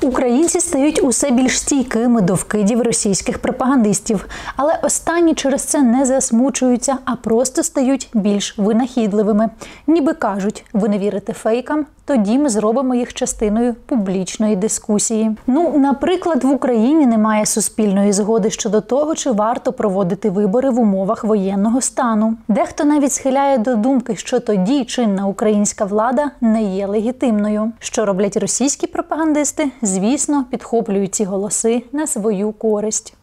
Українці стають усе більш стійкими до вкидів російських пропагандистів. Але останні через це не засмучуються, а просто стають більш винахідливими. Ніби кажуть, ви не вірите фейкам? Тоді ми зробимо їх частиною публічної дискусії. Наприклад, в Україні немає суспільної згоди щодо того, чи варто проводити вибори в умовах воєнного стану. Дехто навіть схиляє до думки, що тоді чинна українська влада не є легітимною. Що роблять російські пропагандисти? Звісно, підхоплюють ці голоси на свою користь.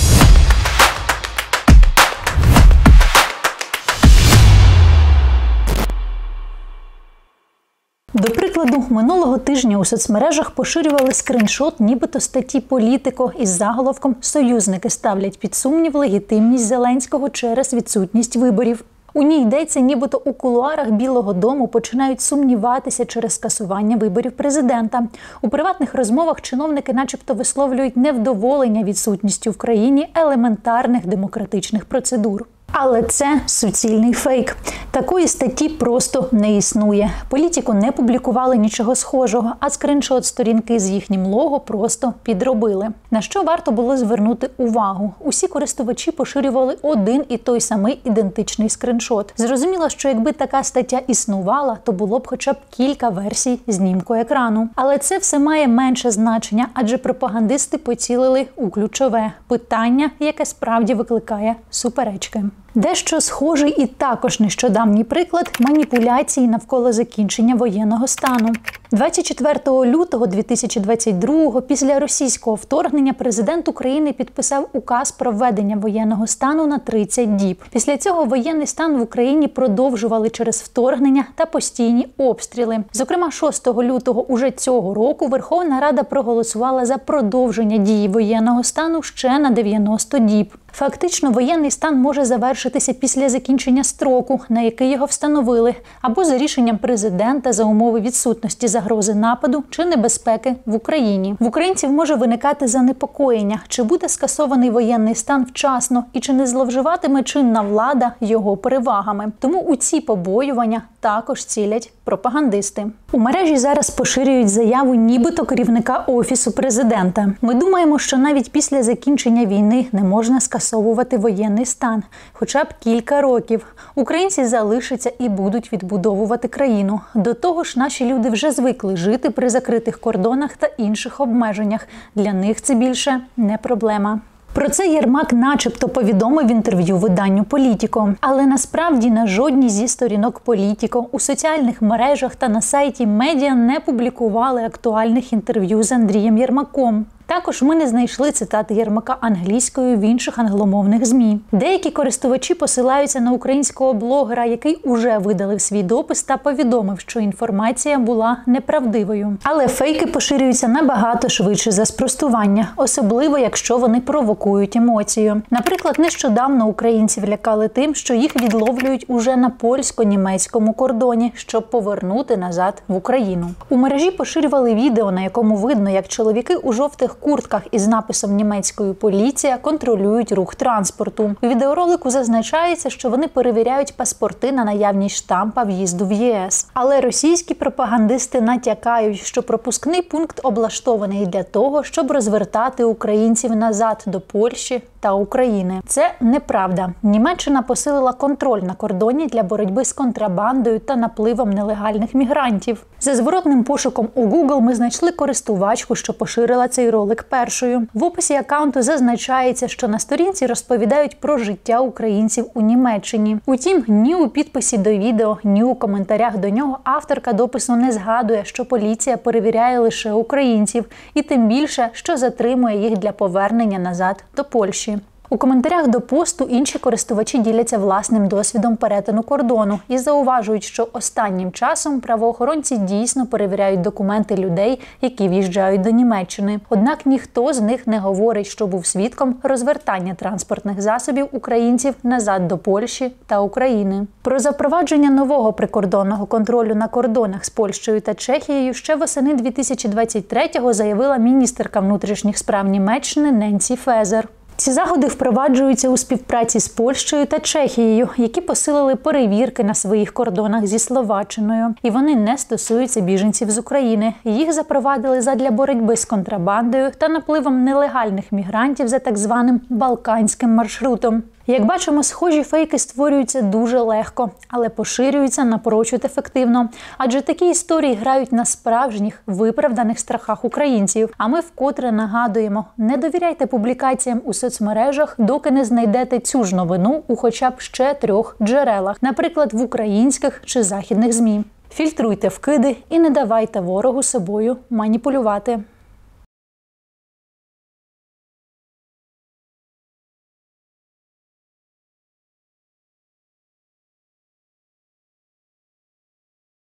До прикладу, минулого тижня у соцмережах поширювали скриншот нібито статті «Політико» із заголовком «Союзники ставлять під сумнів легітимність Зеленського через відсутність виборів». У ній йдеться, нібито у кулуарах Білого дому починають сумніватися через скасування виборів президента. У приватних розмовах чиновники начебто висловлюють невдоволення відсутністю в країні елементарних демократичних процедур. Але це суцільний фейк. Такої статті просто не існує. Політико не публікували нічого схожого, а скриншот сторінки з їхнім лого просто підробили. На що варто було звернути увагу? Усі користувачі поширювали один і той самий ідентичний скриншот. Зрозуміло, що якби така стаття існувала, то було б хоча б кілька версій знімку екрану. Але це все має менше значення, адже пропагандисти поцілили у ключове питання, яке справді викликає суперечки. Дещо схожий і також нещодавній приклад маніпуляцій навколо закінчення воєнного стану. 24 лютого 2022-го після російського вторгнення президент України підписав указ про введення воєнного стану на 30 діб. Після цього воєнний стан в Україні продовжували через вторгнення та постійні обстріли. Зокрема, 6 лютого уже цього року Верховна Рада проголосувала за продовження дії воєнного стану ще на 90 діб. Фактично, воєнний стан може завершитися після закінчення строку, на який його встановили, або за рішенням президента за умови відсутності загрози нападу чи небезпеки в Україні. В українців може виникати занепокоєння, чи буде скасований воєнний стан вчасно і чи не зловживатиме чинна влада його перевагами. Тому у ці побоювання також цілять пропагандисти. У мережі зараз поширюють заяву нібито керівника Офісу президента. Ми думаємо, що навіть після закінчення війни не можна скасовувати воєнний стан. Хоча б кілька років. Українці залишаться і будуть відбудовувати країну. До того ж, наші люди вже звикли жити при закритих кордонах та інших обмеженнях. Для них це більше не проблема. Про це Єрмак начебто повідомив в інтерв'ю виданню «Політико». Але насправді на жодній зі сторінок «Політико» у соціальних мережах та на сайті медіа не публікували актуальних інтерв'ю з Андрієм Єрмаком. Також ми не знайшли цитати Єрмака англійською в інших англомовних ЗМІ. Деякі користувачі посилаються на українського блогера, який уже видалив свій допис та повідомив, що інформація була неправдивою. Але фейки поширюються набагато швидше за спростування, особливо якщо вони провокують емоцію. Наприклад, нещодавно українців лякали тим, що їх відловлюють уже на польсько-німецькому кордоні, щоб повернути назад в Україну. У мережі поширювали відео, на якому видно, як чоловіки у жовтих куртках із написом «Німецькою поліція» контролюють рух транспорту. У відеоролику зазначається, що вони перевіряють паспорти на наявність штампа в'їзду в ЄС. Але російські пропагандисти натякають, що пропускний пункт облаштований для того, щоб розвертати українців назад до Польщі та України. Це неправда. Німеччина посилила контроль на кордоні для боротьби з контрабандою та напливом нелегальних мігрантів. За зворотним пошуком у Google ми знайшли користувачку, що поширила цей ролик першою. В описі акаунту зазначається, що на сторінці розповідають про життя українців у Німеччині. Утім, ні у підписі до відео, ні у коментарях до нього авторка допису не згадує, що поліція перевіряє лише українців, і тим більше, що затримує їх для повернення назад до Польщі. У коментарях до посту інші користувачі діляться власним досвідом перетину кордону і зауважують, що останнім часом правоохоронці дійсно перевіряють документи людей, які в'їжджають до Німеччини. Однак ніхто з них не говорить, що був свідком розвертання транспортних засобів українців назад до Польщі та України. Про запровадження нового прикордонного контролю на кордонах з Польщею та Чехією ще восени 2023-го заявила міністерка внутрішніх справ Німеччини Ненсі Фезер. Ці заходи впроваджуються у співпраці з Польщею та Чехією, які посилили перевірки на своїх кордонах зі Словаччиною. І вони не стосуються біженців з України. Їх запровадили задля боротьби з контрабандою та напливом нелегальних мігрантів за так званим балканським маршрутом. Як бачимо, схожі фейки створюються дуже легко, але поширюються напрочуд ефективно. Адже такі історії грають на справжніх, виправданих страхах українців. А ми вкотре нагадуємо, не довіряйте публікаціям у соцмережах, доки не знайдете цю ж новину у хоча б ще 3 джерелах, наприклад, в українських чи західних ЗМІ. Фільтруйте вкиди і не давайте ворогу собою маніпулювати.